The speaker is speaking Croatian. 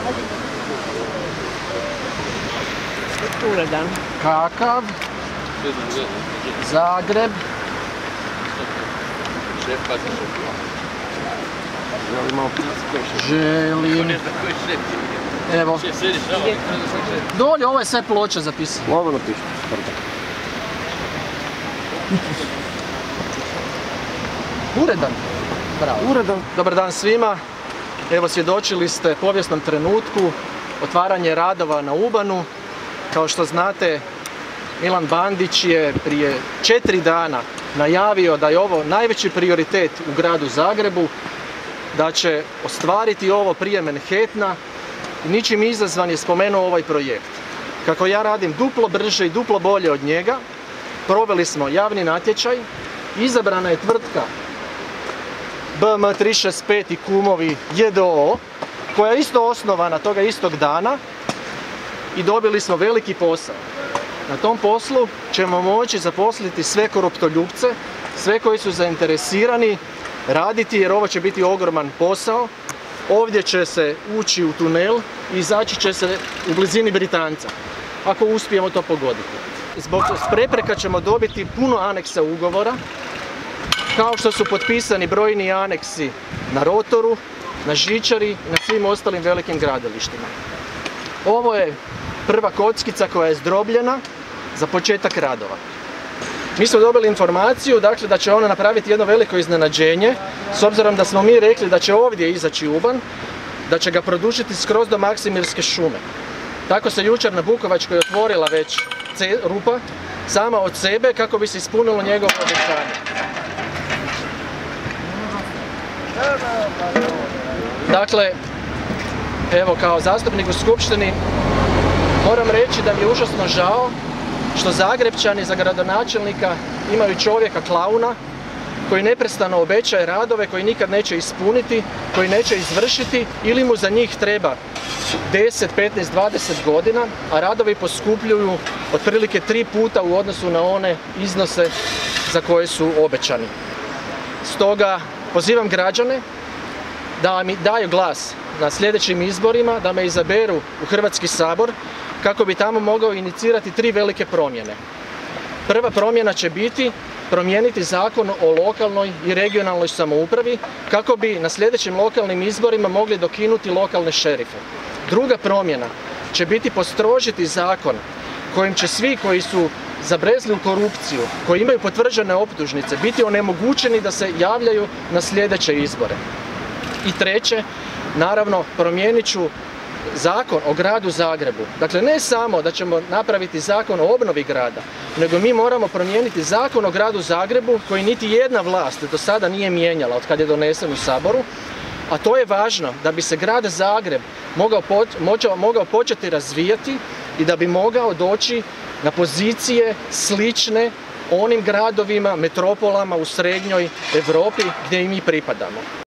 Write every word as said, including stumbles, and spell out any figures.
Uredan. Kakav? Zagreb. Želim. Evo. Dolje, ovo je sve ploča zapisano. Ovo napišite. Uredan. Bravo. Uredan. Dobar dan svima. Evo, svjedočili ste povijesnom trenutku, otvaranje radova na U-Bahnu. Kao što znate, Milan Bandić je prije četiri dana najavio da je ovo najveći prioritet u gradu Zagrebu, da će ostvariti ovo prije Manhattana i ničim izazvan je spomenuo ovaj projekt. Kako ja radim duplo brže i duplo bolje od njega, proveli smo javni natječaj, izabrana je tvrtka B M tri šest pet i kumovi J D O O, koja je isto osnovana toga istog dana i dobili smo veliki posao. Na tom poslu ćemo moći zaposliti sve koruptoljupce, sve koji su zainteresirani raditi, jer ovo će biti ogroman posao. Ovdje će se ući u tunel i izaći će se u blizini Britanca, ako uspijemo to pogoditi. Zbog prepreka ćemo dobiti puno aneksa ugovora, kao što su potpisani brojni aneksi na rotoru, na žičari i na svim ostalim velikim gradilištima. Ovo je prva kockica koja je zdrobljena za početak radova. Mi smo dobili informaciju, dakle, da će ona napraviti jedno veliko iznenađenje, s obzirom da smo mi rekli da će ovdje izaći U-Bahn, da će ga produžiti skroz do Maksimirske šume. Tako se jučer na Bukovačkoj otvorila već rupa sama od sebe kako bi se ispunilo njegovo obećanje. Dakle, evo, kao zastupnik u skupštini moram reći da mi je užasno žao što Zagrebčani za gradonačelnika imaju čovjeka klauna koji neprestano obećaje radove koji nikad neće ispuniti, koji neće izvršiti ili mu za njih treba deset, petnaest, dvadeset godina, a radovi poskupljuju otprilike tri puta u odnosu na one iznose za koje su obećani. Stoga pozivam građane da mi daju glas na sljedećim izborima, da me izaberu u Hrvatski sabor kako bi tamo mogao inicirati tri velike promjene. Prva promjena će biti promijeniti zakon o lokalnoj i regionalnoj samoupravi kako bi na sljedećim lokalnim izborima mogli dokinuti lokalne šerife. Druga promjena će biti postrožiti zakon kojim će svi koji su zabrezli u korupciju, koji imaju potvrđene optužnice, biti onemogućeni da se javljaju na sljedeće izbore. I treće, naravno, promijenit ću zakon o gradu Zagrebu. Dakle, ne samo da ćemo napraviti zakon o obnovi grada, nego mi moramo promijeniti zakon o gradu Zagrebu koji niti jedna vlast do sada nije mijenjala od kad je donesen u Saboru, a to je važno da bi se grad Zagreb mogao, po, mogao početi razvijati i da bi mogao doći na pozicije slične onim gradovima, metropolama u srednjoj Europi gdje i mi pripadamo.